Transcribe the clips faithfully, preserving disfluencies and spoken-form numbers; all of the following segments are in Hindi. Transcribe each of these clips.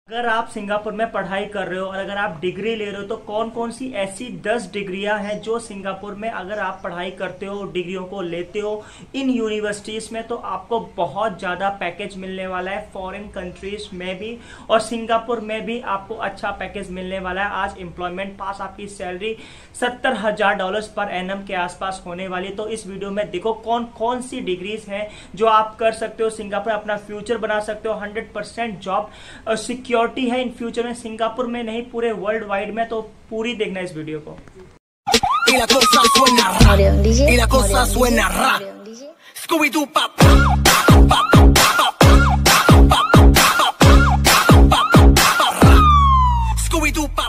अगर आप सिंगापुर में पढ़ाई कर रहे हो और अगर आप डिग्री ले रहे हो तो कौन कौन सी ऐसी दस डिग्रियां हैं जो सिंगापुर में अगर आप पढ़ाई करते हो, डिग्रियों को लेते हो इन यूनिवर्सिटीज़ में, तो आपको बहुत ज़्यादा पैकेज मिलने वाला है फॉरेन कंट्रीज में भी और सिंगापुर में भी आपको अच्छा पैकेज मिलने वाला है। आज एम्प्लॉयमेंट पास आपकी सैलरी सत्तर हजार डॉलर्स पर एनम के आसपास होने वाली। तो इस वीडियो में देखो कौन कौन सी डिग्रीज हैं जो आप कर सकते हो, सिंगापुर अपना फ्यूचर बना सकते हो, हंड्रेड परसेंट जॉब सिक्योरिटी है इन फ्यूचर में, सिंगापुर में नहीं पूरे वर्ल्ड वाइड में। तो पूरी देखना इस वीडियो को। Y la cosa suena ra, y la cosa suena ra. Scooby Doo pop, pop, pop, Scooby Doo pop.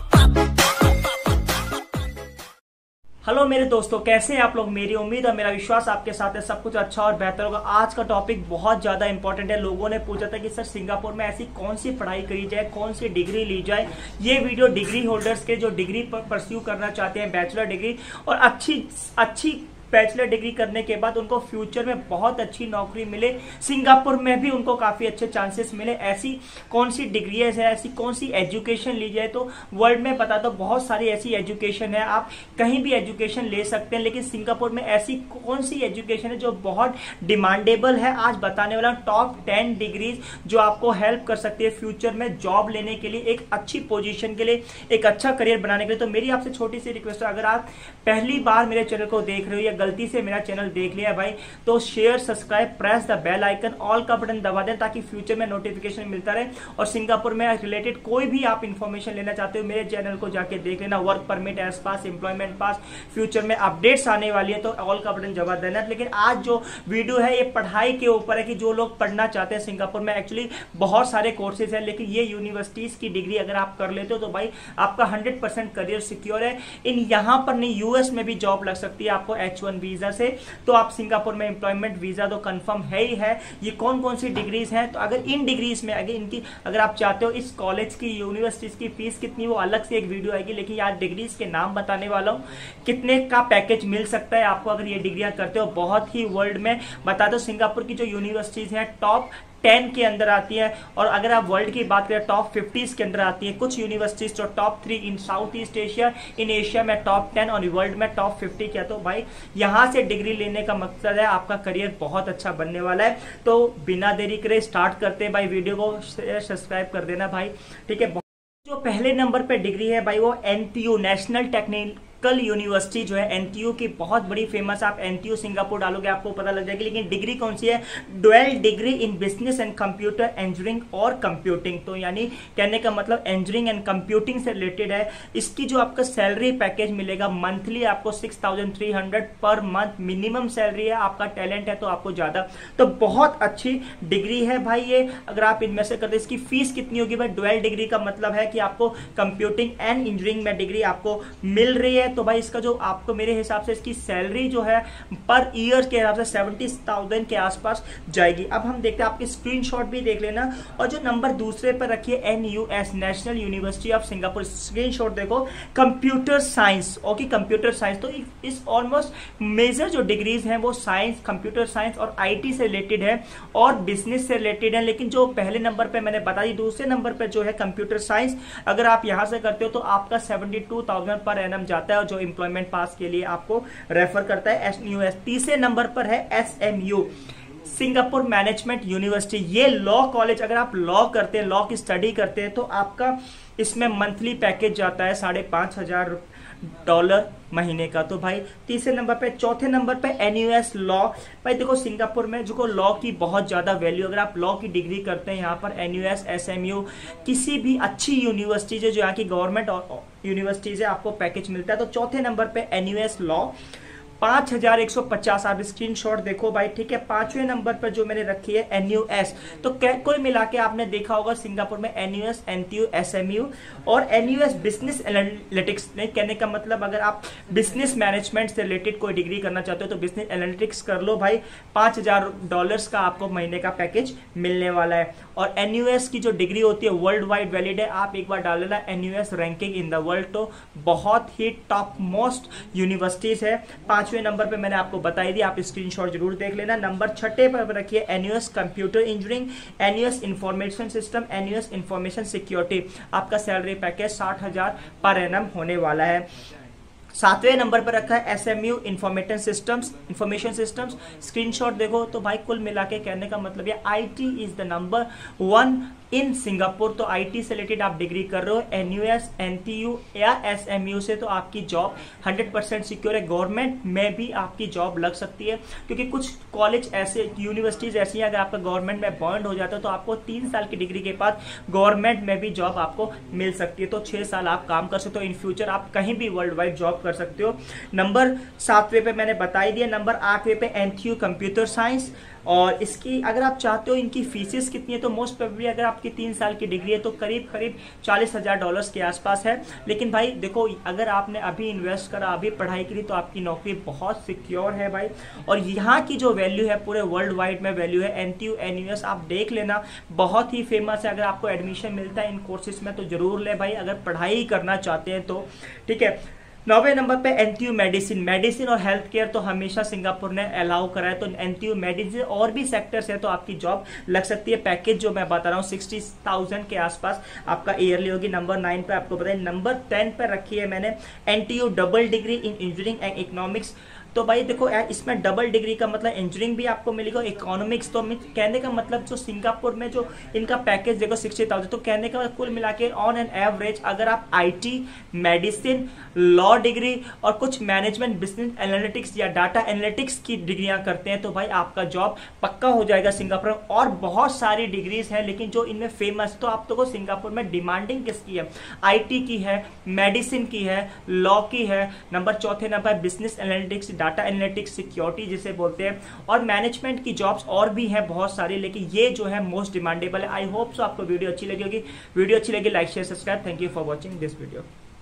Hello मेरे दोस्तों, कैसे हैं आप लोग। मेरी उम्मीद और मेरा विश्वास आपके साथ है सब कुछ अच्छा और बेहतर होगा। आज का टॉपिक बहुत ज्यादा इंपॉर्टेंट है। लोगों ने पूछा था कि सर सिंगापुर में ऐसी कौन सी पढ़ाई करी जाए, कौन सी डिग्री ली जाए। ये वीडियो डिग्री होल्डर्स के जो डिग्री पर परस्यू करना चाहते हैं, बैचलर डिग्री और अच्छी अच्छी बैचलर डिग्री करने के बाद उनको फ्यूचर में बहुत अच्छी नौकरी मिले, सिंगापुर में भी उनको काफी अच्छे चांसेस मिले, ऐसी कौन सी डिग्रियां है, ऐसी कौन सी एजुकेशन ली जाए। तो वर्ल्ड में बता दो बहुत सारी ऐसी एजुकेशन है, आप कहीं भी एजुकेशन ले सकते हैं, लेकिन सिंगापुर में ऐसी कौन सी एजुकेशन है जो बहुत डिमांडेबल है। आज बताने वाला टॉप टेन डिग्रीज जो आपको हेल्प कर सकती है फ्यूचर में जॉब लेने के लिए, एक अच्छी पोजिशन के लिए, एक अच्छा करियर बनाने के लिए। तो मेरी आपसे छोटी सी रिक्वेस्ट है, अगर आप पहली बार मेरे चैनल को देख रहे हो या गलती से मेरा चैनल देख लिया भाई, तो share, subscribe, press the bell icon, all का बटन दबा दें ताकि फ्यूचर में नोटिफिकेशन मिलता रहे। और सिंगापुर में रिलेटेड कोई भी आप इंफॉर्मेशन लेना चाहते हो मेरे चैनल को जाके देख लेना। Work permit, S pass, employment pass, future में अपडेट्स आने वाली है तो ऑल का बटन दबा देना। लेकिन आज जो वीडियो है ये पढ़ाई के ऊपर है कि जो लोग पढ़ना चाहते हैं सिंगापुर में, एक्चुअली बहुत सारे कोर्सेज है, लेकिन ये यूनिवर्सिटीज की डिग्री अगर आप कर लेते हो तो भाई आपका हंड्रेड परसेंट करियर सिक्योर है। इन यहां पर नहीं, यूएस में भी जॉब लग सकती है आपको एच वन वीजा से। तो आप सिंगापुर में एम्प्लॉयमेंट वीजा तो कंफर्म है ही है। ये कौन कौन सी डिग्रीज हैं, तो अगर इन डिग्रीज में अगर इनकी अगर आप चाहते हो इस कॉलेज की, यूनिवर्सिटीज की फीस कितनी, वो अलग से एक वीडियो आएगी, लेकिन यार डिग्रीज के नाम बताने वाला हूँ, कितने का पैकेज मिल सकता है आपको अगर ये डिग्रियां करते हो। बहुत ही वर्ल्ड में बता दो सिंगापुर की जो यूनिवर्सिटीज हैं टॉप टेन के अंदर आती है, और अगर आप वर्ल्ड की बात करें टॉप फिफ्टीज के अंदर आती है। कुछ यूनिवर्सिटीज जो top three in South East Asia, in Asia में टॉप टेन और वर्ल्ड में टॉप फिफ्टी किया। तो भाई यहां से डिग्री लेने का मकसद है आपका करियर बहुत अच्छा बनने वाला है। तो बिना देरी करे स्टार्ट करते हैं भाई, वीडियो को सब्सक्राइब कर देना भाई, ठीक है। जो पहले नंबर पे डिग्री है भाई वो NTU, national technological university जो है एनटीयू की, बहुत बड़ी फेमस। आप एनटीयू सिंगापुर डालोगे आपको पता लग जाएगी। लेकिन डिग्री कौन सी है, dual degree in business and computer engineering और कंप्यूटिंग। तो यानी कहने का मतलब इंजीनियरिंग एंड कंप्यूटिंग से रिलेटेड है। इसकी जो आपका सैलरी पैकेज मिलेगा मंथली आपको six thousand three hundred per month minimum salary है। आपका टैलेंट है तो आपको ज्यादा, तो बहुत अच्छी डिग्री है भाई ये। अगर आप इनमें से करते, इसकी फीस कितनी होगी भाई, डुअल डिग्री का मतलब है कि आपको कंप्यूटिंग एंड इंजीनियरिंग में डिग्री आपको मिल रही है। तो भाई इसका जो आपको मेरे हिसाब से इसकी सैलरी जो है पर ईयर के हिसाब से सेवेंटी थाउजेंड के आसपास जाएगी। अब हम देखते हैं, आपकी स्क्रीनशॉट भी देख लेना। और जो नंबर दूसरे पर रखिए NUS, national university of Singapore, screenshot देखो, computer science. Okay, computer science. तो इस ऑलमोस्ट मेजर जो डिग्रीज हैं वो साइंस, कंप्यूटर साइंस और आईटी से रिलेटेड है और बिजनेस से रिलेटेड है। लेकिन जो पहले नंबर पे मैंने बता दी, दूसरे नंबर पे जो है कंप्यूटर साइंस, अगर आप यहां से करते हो तो आपका seventy two thousand per annum जाता है, और जो एम्प्लॉयमेंट पास के लिए आपको रेफर करता है एसयूएस। तीसरे नंबर पर है एसएमयू, सिंगापुर मैनेजमेंट यूनिवर्सिटी। ये लॉ कॉलेज, अगर आप लॉ करते हैं, लॉ की स्टडी करते हैं, तो आपका इसमें मंथली पैकेज जाता है साढ़े पांच हजार डॉलर महीने का। तो भाई तीसरे नंबर पे, चौथे नंबर पे एनयूएस लॉ। भाई देखो सिंगापुर में जो लॉ की बहुत ज्यादा वैल्यू, अगर आप लॉ की डिग्री करते हैं यहाँ पर एनयूएस, एसएमयू, किसी भी अच्छी यूनिवर्सिटी जो यहाँ की गवर्नमेंट यूनिवर्सिटीज है, आपको पैकेज मिलता है। तो चौथे नंबर पे एनयूएस लॉ, पांच हजार एक सौ पचास। आप स्क्रीनशॉट देखो भाई, ठीक है। पांचवें नंबर पर जो मैंने रखी है एनयूएस। तो कोई मिला के आपने देखा होगा सिंगापुर में एनयूएस, एनटीयू, एसएमयू और एनयूएस बिजनेस एनालिटिक्स। कहने का मतलब अगर आप बिजनेस मैनेजमेंट से रिलेटेड कोई डिग्री करना चाहते हो तो बिजनेस एनालिटिक्स कर लो भाई, पांच हजार डॉलर्स का आपको महीने का पैकेज मिलने वाला है। और एनयूएस की जो डिग्री होती है वर्ल्ड वाइड वैलिड है, आप एक बार डाल लेना NUS ranking in the world, तो बहुत ही टॉप मोस्ट यूनिवर्सिटीज है। पांचवें नंबर पे मैंने आपको बताई दी, आप स्क्रीनशॉट जरूर देख लेना। नंबर छठे पर रखिए NUS computer engineering, NUS information system, NUS information security. आपका सैलरी पैकेज साठ हजार पर एनम होने वाला है। सातवें नंबर पर रखा है SMU information systems, information systems. Screenshot देखो तो भाई कुल मिला के कहने का मतलब ये IT is the number one in Singapore. तो आईटी से रिलेटेड आप डिग्री कर रहे हो एनयूएस, एनटीयू या एसएमयू से, तो आपकी जॉब हंड्रेड परसेंट सिक्योर है। गवर्नमेंट में भी आपकी जॉब लग सकती है, क्योंकि कुछ कॉलेज ऐसे, यूनिवर्सिटीज ऐसी हैं, अगर आपका गवर्नमेंट में बॉन्ड हो जाता है तो आपको तीन साल की डिग्री के बाद गवर्नमेंट में भी जॉब आपको मिल सकती है। तो छह साल आप काम कर सकते हो। इन फ्यूचर आप कहीं भी वर्ल्ड वाइड जॉब कर सकते हो। नंबर सातवें पे मैंने बताई दिया। नंबर आठवें पे एनटीयू कंप्यूटर साइंस, और इसकी अगर आप चाहते हो इनकी फीसेस कितनी है, तो मोस्ट प्रोबेबली अगर आपकी तीन साल की डिग्री है तो करीब करीब चालीस हजार डॉलर्स के आसपास है। लेकिन भाई देखो, अगर आपने अभी इन्वेस्ट करा, अभी पढ़ाई करी, तो आपकी नौकरी बहुत सिक्योर है भाई। और यहाँ की जो वैल्यू है पूरे वर्ल्ड वाइड में वैल्यू है। एनटीयू, एनयूएस आप देख लेना, बहुत ही फेमस है। अगर आपको एडमिशन मिलता है इन कोर्सेज में तो जरूर ले भाई, अगर पढ़ाई करना चाहते हैं तो, ठीक है। नौवे नंबर पे एनटीयू मेडिसिन, मेडिसिन और हेल्थ केयर तो हमेशा सिंगापुर ने अलाउ करा है, तो एनटीयू मेडिसिन और भी सेक्टर्स है तो आपकी जॉब लग सकती है। पैकेज जो मैं बता रहा हूँ सिक्सटी थाउजेंड के आसपास आपका ईयरली होगी। नंबर नाइन पे आपको बताइए। नंबर टेन पे रखी है मैंने NTU double degree in engineering and economics. तो भाई देखो यार, इसमें डबल डिग्री का मतलब इंजीनियरिंग भी आपको मिलेगा, इकोनॉमिक्स। तो कहने का मतलब जो सिंगापुर में जो इनका पैकेज देखो सिक्सटी थाउजेंड, तो कहने का कुल मिला के ऑन एन एवरेज अगर आप आईटी, मेडिसिन, लॉ डिग्री और कुछ मैनेजमेंट, बिजनेस एनालिटिक्स या डाटा एनालिटिक्स की डिग्रियां करते हैं तो भाई आपका जॉब पक्का हो जाएगा सिंगापुर में। और बहुत सारी डिग्रीज हैं, लेकिन जो इनमें फेमस, तो आप तो सिंगापुर में डिमांडिंग किसकी है, आईटी की है, मेडिसिन की है, लॉ की है। नंबर चौथे number business analytics, data analytics, security जिसे बोलते हैं, और मैनेजमेंट की जॉब्स और भी हैं बहुत सारी, लेकिन ये जो है मोस्ट डिमांडेबल है। आई होप सो आपको वीडियो अच्छी लगी होगी। वीडियो अच्छी लगी like share subscribe. Thank you for watching this video.